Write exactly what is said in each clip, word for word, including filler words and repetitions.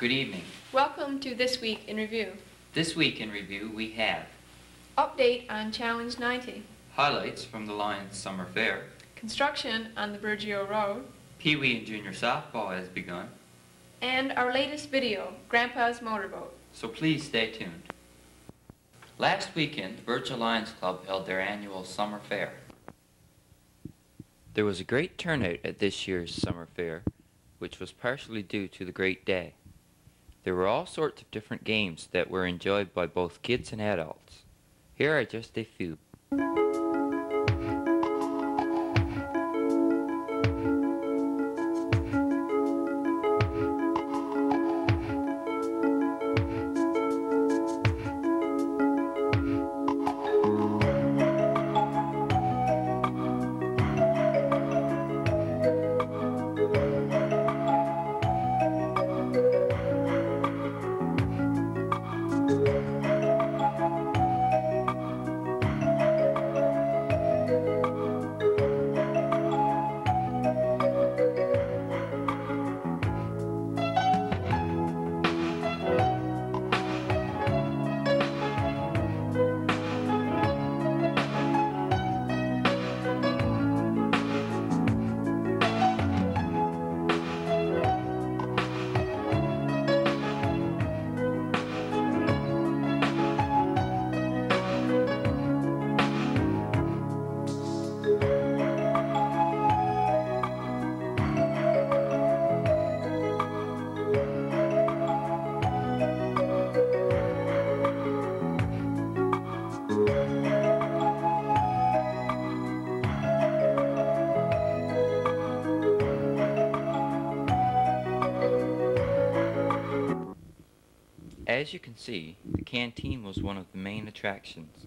Good evening. Welcome to This Week in Review. This week in review we have Update on Challenge ninety. highlights from the Lions Summer Fair. Construction on the Burgeo Road. Pee Wee and Junior Softball has begun. And our latest video, Grandpa's Motorboat. So please stay tuned. Last weekend, the Burgeo Lions Club held their annual Summer Fair. There was a great turnout at this year's Summer Fair, which was partially due to the great day. There were all sorts of different games that were enjoyed by both kids and adults. Here are just a few. As you can see, the canteen was one of the main attractions.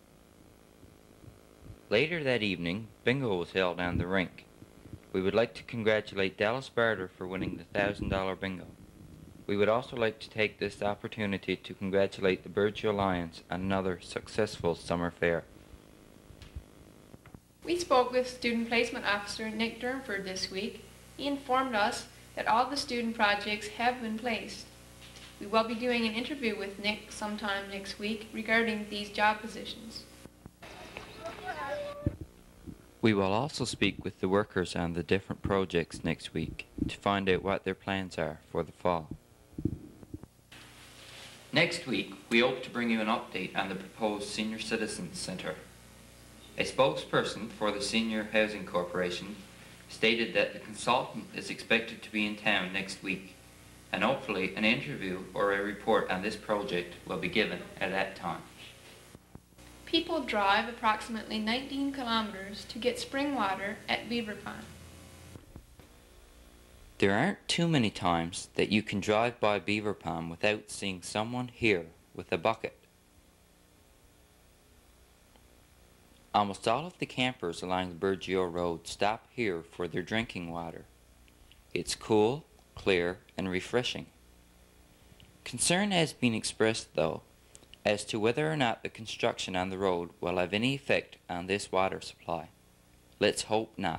Later that evening, bingo was held on the rink. We would like to congratulate Dallas Barter for winning the one thousand dollar bingo. We would also like to take this opportunity to congratulate the Burgeo Lions on another successful summer fair. We spoke with Student Placement Officer Nick Durnford this week. He informed us that all the student projects have been placed. We will be doing an interview with Nick sometime next week regarding these job positions. We will also speak with the workers on the different projects next week to find out what their plans are for the fall. Next week, we hope to bring you an update on the proposed Senior Citizens Center. A spokesperson for the Senior Housing Corporation stated that the consultant is expected to be in town next week, and hopefully an interview or a report on this project will be given at that time. People drive approximately nineteen kilometers to get spring water at Beaver Pond. There aren't too many times that you can drive by Beaver Pond without seeing someone here with a bucket. Almost all of the campers along the Burgeo Road stop here for their drinking water. It's cool, clear, and refreshing. Concern has been expressed, though, as to whether or not the construction on the road will have any effect on this water supply. Let's hope not.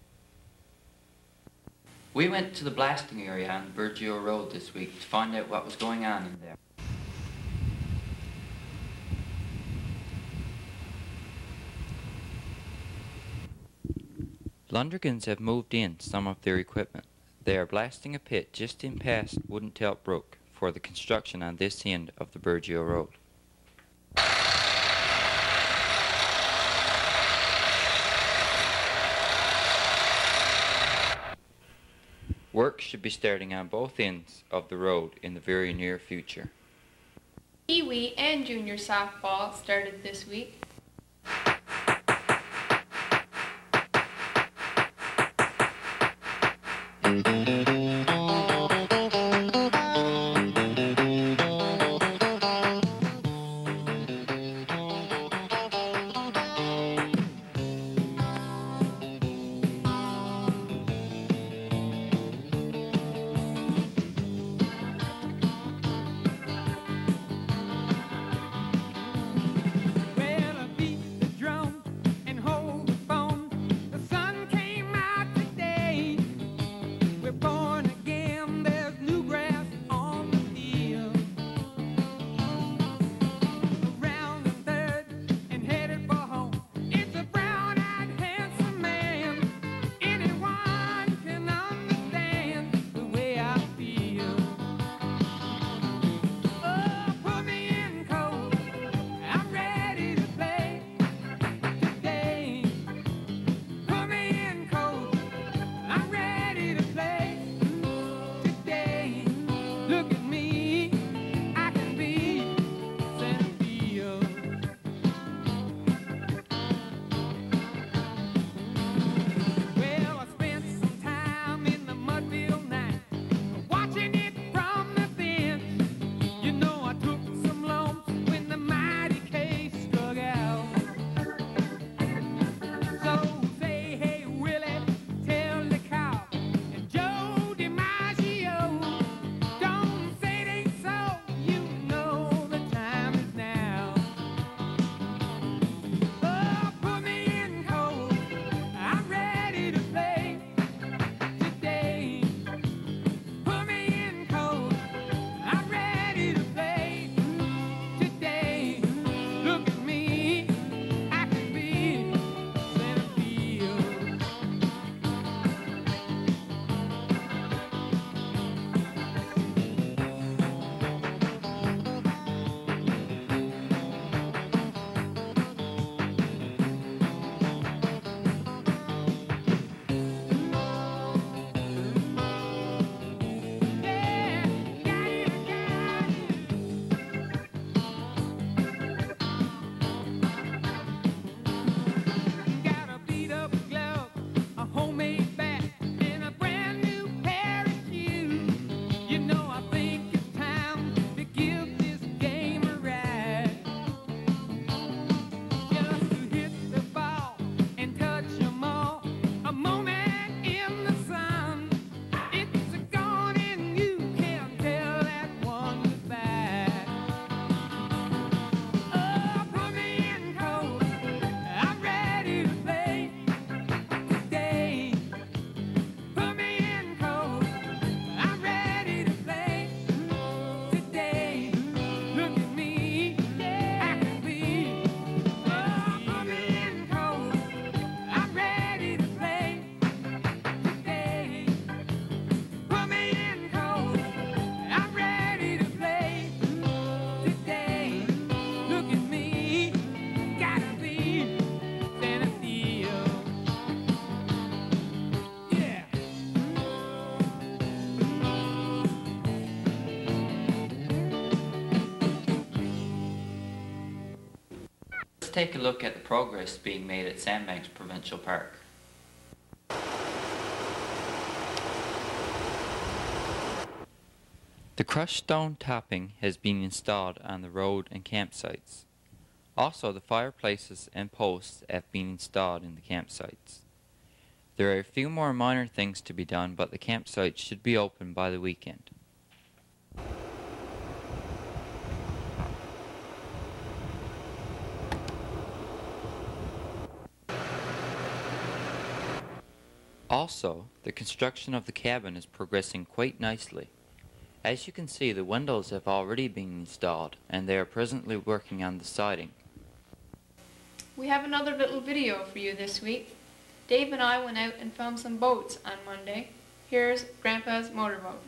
We went to the blasting area on the Burgeo Road this week to find out what was going on in there. Lundergans have moved in some of their equipment. They are blasting a pit just in past Wooden Tail Brook for the construction on this end of the Burgeo Road. Work should be starting on both ends of the road in the very near future. Pee Wee and Junior Softball started this week. We're born take a look at the progress being made at Sandbanks Provincial Park. The crushed stone topping has been installed on the road and campsites. Also, the fireplaces and posts have been installed in the campsites. There are a few more minor things to be done, but the campsite should be open by the weekend. Also, the construction of the cabin is progressing quite nicely. As you can see, the windows have already been installed and they are presently working on the siding. We have another little video for you this week. Dave and I went out and filmed some boats on Monday. Here's Grandpa's motorboat.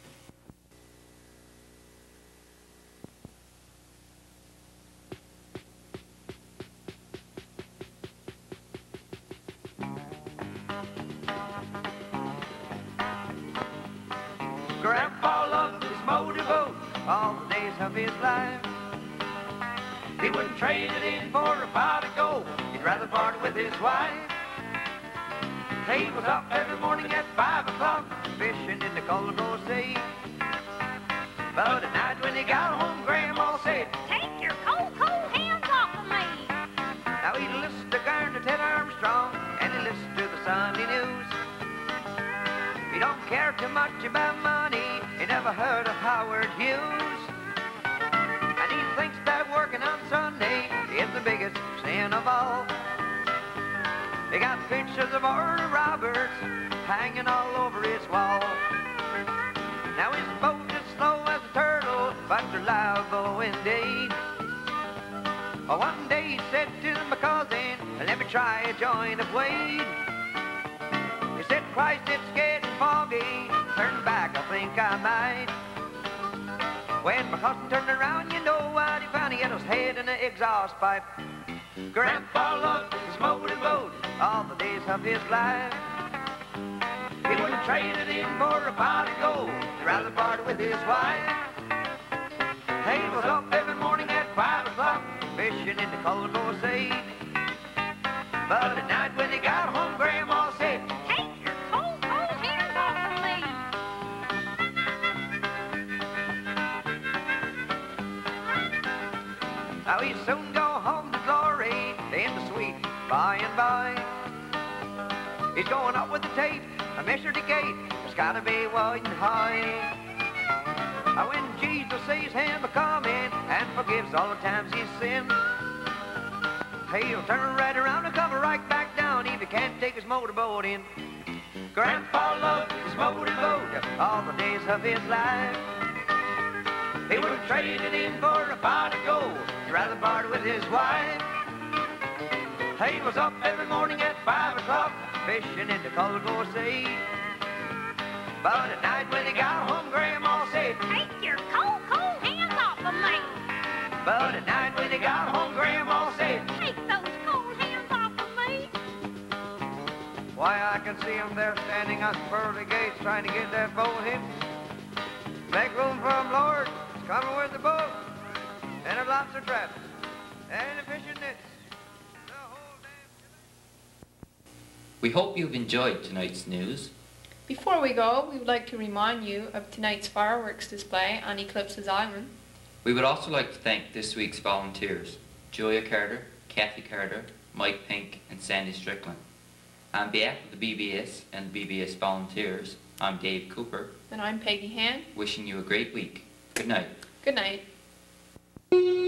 Grandpa loved his motorboat all the days of his life. He wouldn't trade it in for a pot of gold. He'd rather part with his wife. He was up every morning at five o'clock, fishing in the Burgeo Sea. But at night when he got home, Grandma said, "Take your cold, cold hands off of me." now he listened to Garner Ted Armstrong, and he listened to the Sunday news. He don't care too much about money, he never heard of Howard Hughes. And he thinks that working on Sunday is the biggest sin of all. They got pictures of Oral Roberts hanging all over his wall. Now his boat is slow as a turtle, but reliable indeed. Oh, one day he said to my cousin, "Let me try a joint of weed." He said, "Christ, it's getting foggy, turn back, I think I might." When my cousin turned around, you know what he found? He had his head in the exhaust pipe. Grandpa loved his motorboat all the days of his life. He wouldn't trade it in for a pot of gold, he'd rather part with his wife. He was up every morning at five o'clock, fishing in the Burgeo Sea. But at night when he got home, Grandma said, "Take your cold, cold hands off of me." now he'd soon go home to glory, in the sweet by and by. He's going up with the tape, a measure the gate, it's gotta be wide and high. Now when Jesus sees him a-coming and forgives all the times he's sinned, he'll turn right around and come right back down if he can't take his motorboat in. Grandpa loved his motorboat all the days of his life. He wouldn't trade it in for a pot of gold, he'd rather part with his wife. He was up every morning at five o'clock, fishing in the Burgeo Sea. But at night when he got home, Grandma said, "Take your cold, cold hands off of me." but at night when he got home, Grandma said, "Take those cold hands off of me." why, I can see him there standing at the pearly gates trying to get that boat in. Make room for him, Lord. He's coming with the boat. And there's lots of traps. And the fishing nets. The whole damn... We hope you've enjoyed tonight's news. Before we go, we would like to remind you of tonight's fireworks display on Eclipses Island. We would also like to thank this week's volunteers, Julia Carter, Kathy Carter, Mike Pink, and Sandy Strickland. On behalf of the B B S and the B B S volunteers, I'm Dave Cooper. And I'm Peggy Han. Wishing you a great week. Good night. Good night.